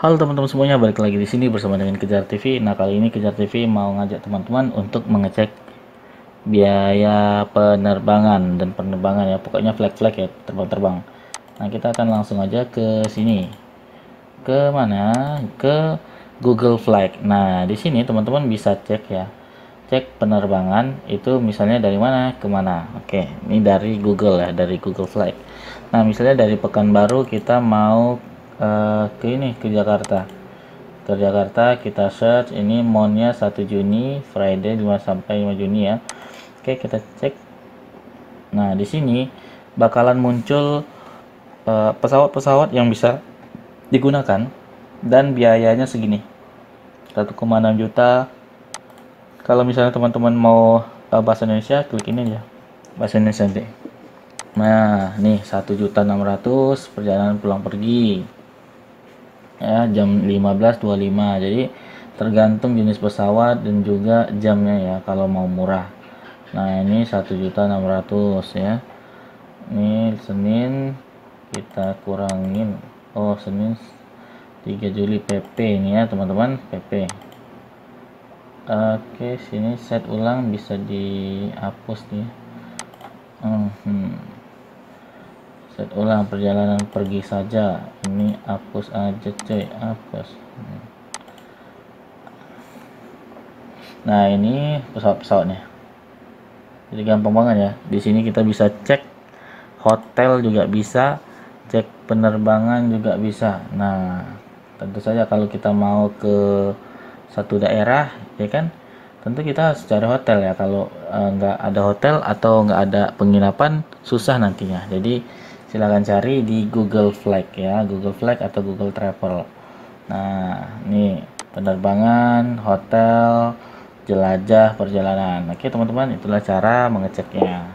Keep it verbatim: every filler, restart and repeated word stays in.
Halo teman-teman semuanya, balik lagi di sini bersama dengan Kejar T V. Nah, kali ini Kejar T V mau ngajak teman-teman untuk mengecek biaya penerbangan dan penerbangan ya, pokoknya flag-flag ya, terbang-terbang. Nah, kita akan langsung aja ke sini. Ke mana? Ke Google Flag. Nah, di sini teman-teman bisa cek ya. Cek penerbangan itu misalnya dari mana ke mana. Oke, ini dari Google ya, dari Google Flag. Nah, misalnya dari Pekanbaru kita mau uh, ke ini ke Jakarta. Ke Jakarta kita search ini monnya satu Juni, Friday lima sampai lima Juni ya. Oke, kita cek. Nah, di sini bakalan muncul uh, pesawat-pesawat yang bisa digunakan dan biayanya segini. satu koma enam juta. Kalau misalnya teman-teman mau uh, bahasa Indonesia, klik ini aja. Bahasa Indonesia nanti. Nah, nih satu juta enam ratus perjalanan pulang pergi. Ya, jam lima belas dua puluh lima. Jadi tergantung jenis pesawat dan juga jamnya ya kalau mau murah. Nah, ini satu juta enam ratus ya. Ini Senin kita kurangin. Oh, Senin tiga Juli P P ini ya, teman-teman, P P. Oke, sini set ulang bisa dihapus nih. Hmm. Set ulang perjalanan pergi saja. Ini hapus aja, coy, hapus. Nah, ini pesawat-pesawatnya. Jadi gampang banget ya. Di sini kita bisa cek hotel juga bisa, cek penerbangan juga bisa. Nah, tentu saja kalau kita mau ke satu daerah, ya kan? Tentu kita harus cari hotel ya. Kalau eh, nggak ada hotel atau nggak ada penginapan, susah nantinya. Jadi silahkan cari di Google Flag ya, Google Flag atau Google Travel. Nah, ini penerbangan, hotel, jelajah perjalanan. Oke teman-teman, itulah cara mengeceknya.